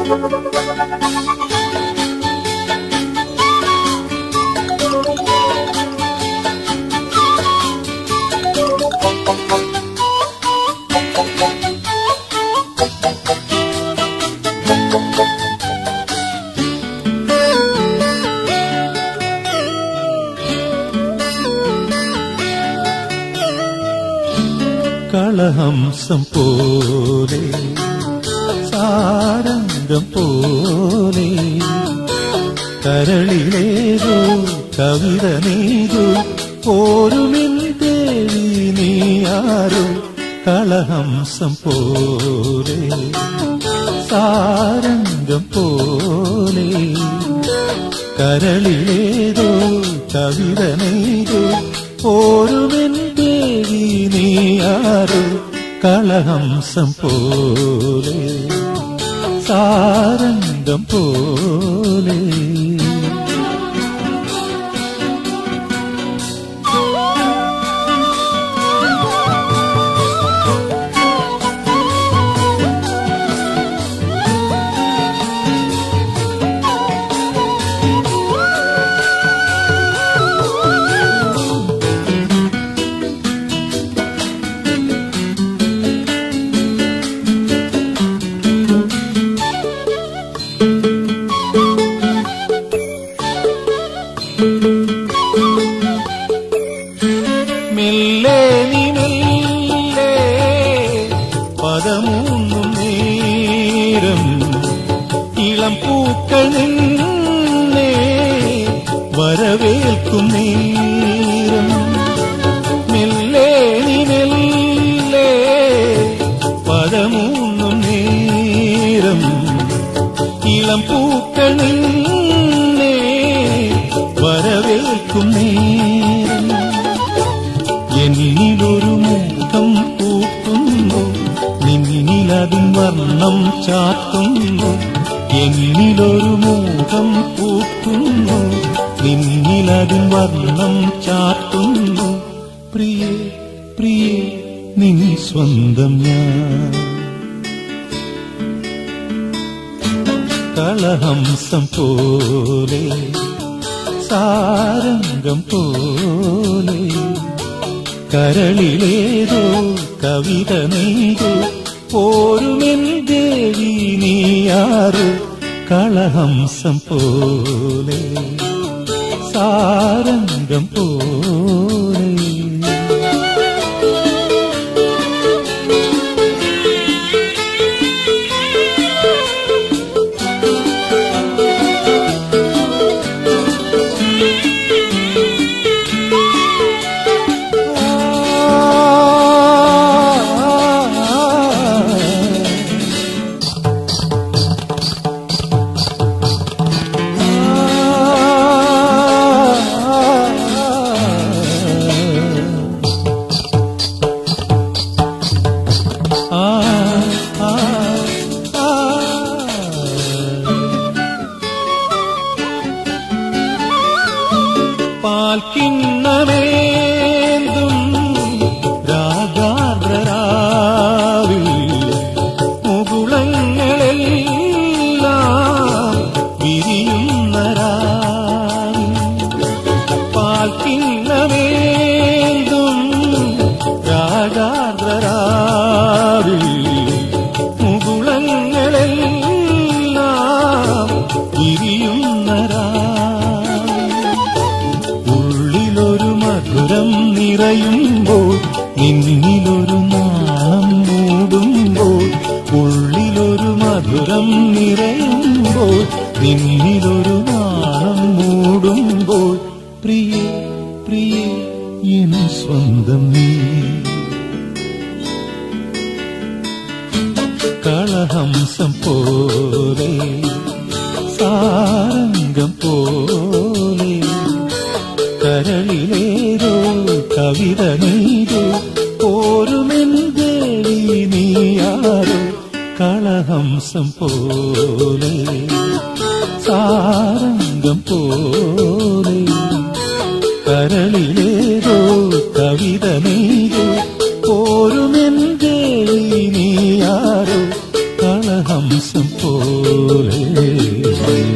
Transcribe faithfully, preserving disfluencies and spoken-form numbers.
കളഹംസം പോലെ സാരംഗം പോലെ കരളിലേതോ കവിത നീതു പോരുമിൻ ദേവി നീയാരോ. കളഹംസം പോലെ സാരംഗം പോലെ കരളിലേതോ കവിത നീതു പോരുമിൻ ദേവി നീയാരോ. കളഹംസം പോലെ സാരംഗം പോലെ മെല്ലെ നിന്നേ പദമൂന്നും നേരം ഇളം പൂക്കൾ നിന്നേ വരവേൽക്കും നേരം. മെല്ലെ നിന്നേ പദമൂന്നും നേരം ഇളം പൂക്കൾ നിന്നേ വരവേൽക്കും നേരം. എന്നിലൊരു മുഖം പൂക്കുന്നു നിന്നിലതിൻ വർണ്ണം ചാത്തുന്നു. എന്നിലൊരു മുഖം പൂക്കുന്നു നിന്നിലതിൻ വർണ്ണം ചാത്തുന്നു. പ്രിയേ പ്രിയേ നിൻ സ്വന്തം ഞാൻ. കളഹംസം പോലെ സാരംഗം പോലെ കരളിലേതോ കവിത നീതു പോരുമിൻ ദേവി നീയാരോ. കളഹംസം പോലെ സാരംഗം പോലെ പാൽക്കിണ്ണമേന്തും രാഗാർദ്രരാവിൽ മുകുളങ്ങളെല്ലാം വിരിയുന്ന രാവിൽ. പാൽക്കിണ്ണമേന്തും രാഗാർദ്രരാവിൽ മുകുളങ്ങളെല്ലാം വിരിയുന്ന മധുരം നിറയുമ്പോൾ നിന്നിലൊരു നാളം മൂടുമ്പോൾ. ഉള്ളിലൊരു മധുരം നിറയുമ്പോൾ നിന്നിലൊരു നാളം മൂടുമ്പോൾ. പ്രിയേ പ്രിയേ എൻ സ്വന്തം നീ. കളഹംസം പോലെ സാരംഗം പോലെ കരളിലേതോ കവിത നീതു പോരുമിൻ ദേവി നീയാരോ. കളഹംസം പോലെ സാരംഗം പോലെ കരളിലേതോ കവിത നീതു പോരുമിൻ ദേവി നീയാരോ. കള കളഹംസം പോലെ